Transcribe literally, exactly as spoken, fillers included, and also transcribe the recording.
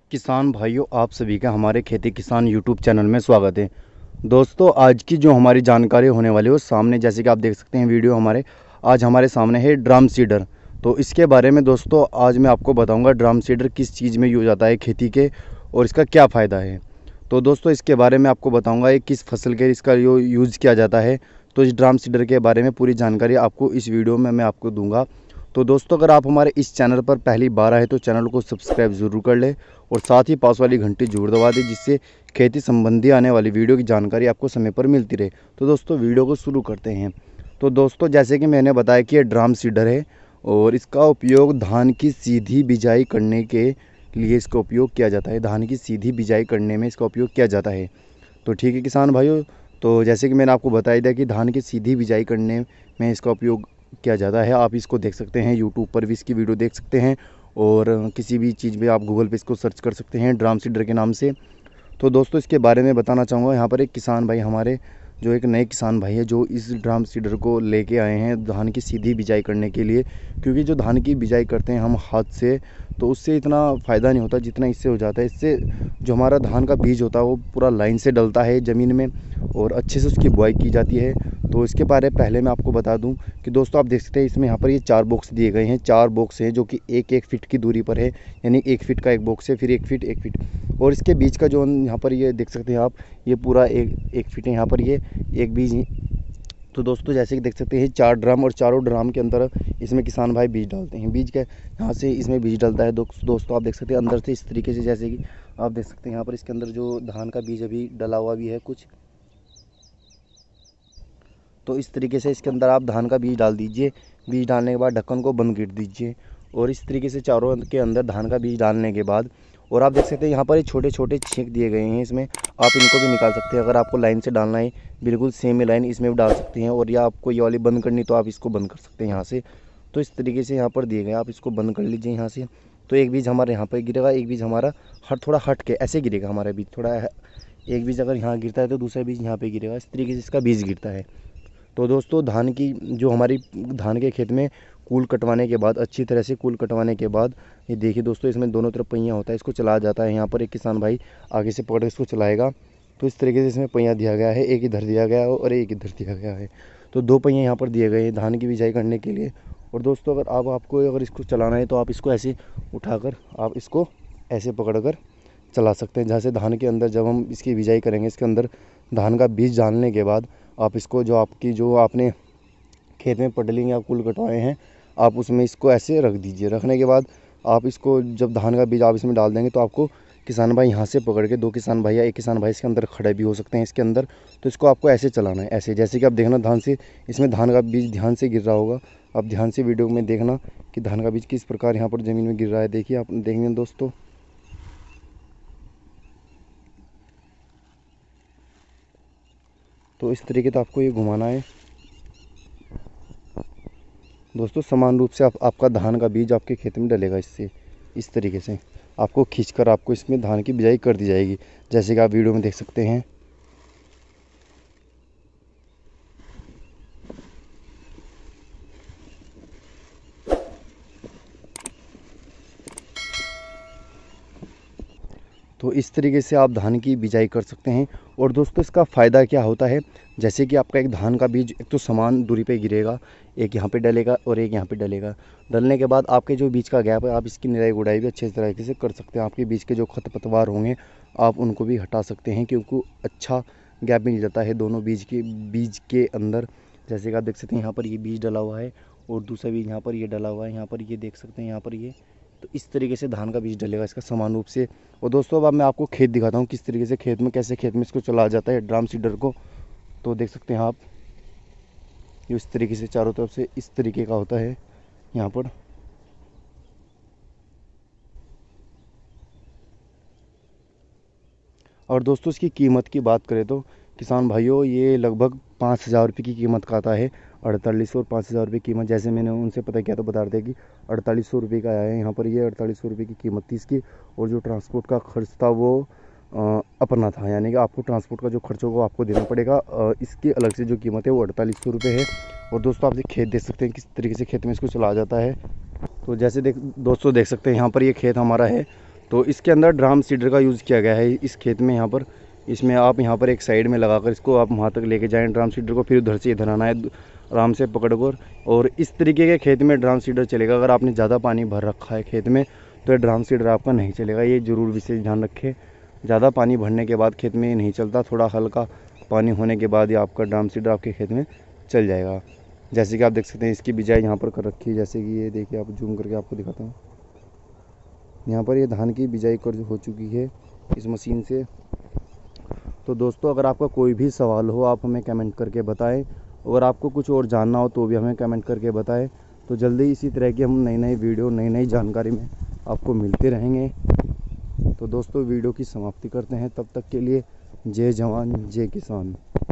किसान भाइयों, आप सभी का हमारे खेती किसान यूट्यूब चैनल में स्वागत है। दोस्तों, आज की जो हमारी जानकारी होने वाली है वो सामने, जैसे कि आप देख सकते हैं वीडियो हमारे, आज हमारे सामने है ड्रम सीडर। तो इसके बारे में दोस्तों आज मैं आपको बताऊंगा ड्रम सीडर किस चीज़ में यूज आता है खेती के, और इसका क्या फ़ायदा है। तो दोस्तों इसके बारे में आपको बताऊँगा ये किस फसल के इसका जो यूज़ किया जाता है। तो इस ड्रम सीडर के बारे में पूरी जानकारी आपको इस वीडियो में मैं आपको दूँगा। तो दोस्तों, अगर आप हमारे इस चैनल पर पहली बार आए तो चैनल को सब्सक्राइब ज़रूर कर ले और साथ ही पास वाली घंटी जरूर दबा दें, जिससे खेती संबंधी आने वाली वीडियो की जानकारी आपको समय पर मिलती रहे। तो दोस्तों वीडियो को शुरू करते हैं। तो दोस्तों, जैसे कि मैंने बताया कि ये ड्रम सीडर है और इसका उपयोग धान की सीधी बिजाई करने के लिए इसका उपयोग किया जाता है। धान की सीधी बिजाई करने में इसका उपयोग किया जाता है। तो ठीक है किसान भाइयों, तो जैसे कि मैंने आपको बताया था कि धान की सीधी बिजाई करने में इसका उपयोग किया जाता है। आप इसको देख सकते हैं, यूट्यूब पर भी इसकी वीडियो देख सकते हैं और किसी भी चीज़ में आप गूगल पे इसको सर्च कर सकते हैं ड्रम सीडर के नाम से। तो दोस्तों इसके बारे में बताना चाहूँगा, यहाँ पर एक किसान भाई हमारे, जो एक नए किसान भाई है, जो इस ड्रम सीडर को लेके आए हैं धान की सीधी बिजाई करने के लिए। क्योंकि जो धान की बिजाई करते हैं हम हाथ से, तो उससे इतना फ़ायदा नहीं होता जितना इससे हो जाता है। इससे जो हमारा धान का बीज होता है वो पूरा लाइन से डलता है ज़मीन में और अच्छे से उसकी बुआई की जाती है। तो इसके बारे में पहले मैं आपको बता दूं कि दोस्तों आप देख सकते हैं इसमें यहाँ पर ये चार बॉक्स दिए गए हैं। चार बॉक्स हैं जो कि एक एक फिट की दूरी पर है, यानी एक फिट का एक बॉक्स है, फिर एक फिट एक फिट, और इसके बीच का जो यहाँ पर ये देख सकते हैं आप, ये पूरा एक एक फिट है यहाँ पर ये एक बीज। तो दोस्तों जैसे कि देख सकते हैं चार ड्रम, और चारों ड्रम के अंदर इसमें किसान भाई बीज डालते हैं। बीज के यहाँ से इसमें बीज डलता है। दोस्तों आप देख सकते हैं अंदर से इस तरीके से, जैसे कि आप देख सकते हैं यहाँ पर इसके अंदर जो धान का बीज अभी डला हुआ भी है कुछ। तो इस तरीके से इसके अंदर आप धान का बीज डाल दीजिए। बीज डालने के बाद ढक्कन को बंद कर दीजिए और इस तरीके से चारों के अंदर धान का बीज डालने के बाद, और आप देख सकते हैं यहाँ पर ये छोटे छोटे छेंक दिए गए हैं इसमें, आप इनको भी निकाल सकते हैं। अगर आपको लाइन से डालना है बिल्कुल सेम लाइन, इसमें भी डाल सकते हैं, और या आपको ये वाली बंद करनी तो आप इसको बंद कर सकते हैं यहाँ से। तो इस तरीके से यहाँ पर दिए गए, आप इसको बंद कर लीजिए यहाँ से। तो एक बीज हमारे यहाँ पर गिरेगा, एक बीज हमारा हट थोड़ा हट के ऐसे गिरेगा हमारा बीज थोड़ा, एक बीज अगर यहाँ गिरता है तो दूसरा बीज यहाँ पर गिरेगा। इस तरीके से इसका बीज गिरता है। तो दोस्तों धान की जो हमारी धान के खेत में कूल कटवाने के बाद, अच्छी तरह से कूल कटवाने के बाद, ये देखिए दोस्तों इसमें दोनों तरफ पहिया होता है, इसको चलाया जाता है। यहाँ पर एक किसान भाई आगे से पकड़ इसको चलाएगा। तो इस तरीके से इसमें पहिया दिया गया है, एक इधर दिया गया है और एक इधर दिया गया है। तो दो पहिए यहाँ पर दिए गए हैं धान की बिजाई करने के लिए। और दोस्तों अगर आप आपको अगर इसको चलाना है तो आप इसको ऐसे उठाकर आप इसको ऐसे पकड़ कर चला सकते हैं। जहाँ से धान के अंदर जब हम इसकी बिजाई करेंगे, इसके अंदर धान का बीज डालने के बाद आप इसको जो आपकी जो आपने खेत में पटलिंग या कुल कटवाए हैं, आप उसमें इसको ऐसे रख दीजिए। रखने के बाद आप इसको जब धान का बीज आप इसमें डाल देंगे तो आपको किसान भाई यहाँ से पकड़ के, दो किसान भाई या एक किसान भाई इसके अंदर खड़े भी हो सकते हैं इसके अंदर। तो इसको आपको ऐसे चलाना है, ऐसे, जैसे कि आप देखना धान से, इसमें धान का बीज ध्यान से गिर रहा होगा। आप ध्यान से वीडियो में देखना कि धान का बीज किस प्रकार यहाँ पर ज़मीन में गिर रहा है। देखिए आप देखेंगे दोस्तों। तो इस तरीके से आपको ये घुमाना है दोस्तों। समान रूप से आप, आपका धान का बीज आपके खेत में डलेगा। इससे इस तरीके से आपको खींचकर आपको इसमें धान की बिजाई कर दी जाएगी, जैसे कि आप वीडियो में देख सकते हैं। तो इस तरीके से आप धान की बिजाई कर सकते हैं। और दोस्तों इसका फ़ायदा क्या होता है, जैसे कि आपका एक धान का बीज एक तो समान दूरी पे गिरेगा, एक यहाँ पे डलेगा और एक यहाँ पे डलेगा। डलने के बाद आपके जो बीज का गैप है, आप इसकी निराई गुड़ाई भी अच्छे तरीके से कर सकते हैं। आपके बीज के जो खरपतवार होंगे आप उनको भी हटा सकते हैं, क्योंकि अच्छा गैप मिल जाता है दोनों बीज के बीज के अंदर। जैसे कि आप देख सकते हैं यहाँ पर ये बीज डला हुआ है और दूसरा बीज यहाँ पर ये डला हुआ है, यहाँ पर ये देख सकते हैं यहाँ पर ये। तो इस तरीके से धान का बीज डलेगा इसका समान रूप से। और दोस्तों अब मैं आपको खेत दिखाता हूँ किस तरीके से खेत में, कैसे खेत में इसको चलाया जाता है ड्रम सीडर को। तो देख सकते हैं आप, ये इस तरीके से चारों तरफ से इस तरीके का होता है यहाँ पर। और दोस्तों इसकी कीमत की बात करें तो किसान भाइयों ये लगभग पाँच हज़ार रुपये की कीमत का आता है। अड़तालीस सौ और पाँच हज़ार रुपये कीमत, जैसे मैंने उनसे पता किया तो बता रहे थे कि अड़तालीस सौ रुपये का आया है यहाँ पर। ये अड़तालीस सौ रुपये की कीमत थी इसकी, और जो ट्रांसपोर्ट का खर्च था वो आ, अपना था, यानी कि आपको ट्रांसपोर्ट का जो खर्च होगा वो आपको देना पड़ेगा। आ, इसकी अलग से जो कीमत है वो अड़तालीस सौ रुपये है। और दोस्तों आप खेत देख सकते हैं किस तरीके से खेत में इसको चलाया जाता है। तो जैसे देख दोस्तों देख सकते हैं यहाँ पर ये खेत हमारा है। तो इसके अंदर ड्राम सीडर का यूज़ किया गया है इस खेत में। यहाँ पर इसमें आप यहाँ पर एक साइड में लगाकर इसको आप वहाँ तक लेके जाएं ड्राम सीडर को, फिर उधर से इधर आना है आराम से पकड़ कर। और इस तरीके के खेत में ड्राम सीडर चलेगा। अगर आपने ज़्यादा पानी भर रखा है खेत में तो ये ड्राम सीडर आपका नहीं चलेगा। ये ज़रूर विशेष ध्यान रखें, ज़्यादा पानी भरने के बाद खेत में नहीं चलता, थोड़ा हल्का पानी होने के बाद ही आपका ड्राम सीडर आपके खेत में चल जाएगा। जैसे कि आप देख सकते हैं इसकी बिजाई यहाँ पर कर रखी है। जैसे कि ये देखिए, आप जूम करके आपको दिखाता हूँ। यहाँ पर ये धान की बिजाई कर हो चुकी है इस मशीन से। तो दोस्तों, अगर आपका कोई भी सवाल हो आप हमें कमेंट करके बताएं। अगर आपको कुछ और जानना हो तो भी हमें कमेंट करके बताएं। तो जल्दी इसी तरह की हम नई नई वीडियो नई नई जानकारी में आपको मिलते रहेंगे। तो दोस्तों, वीडियो की समाप्ति करते हैं। तब तक के लिए जय जवान जय किसान।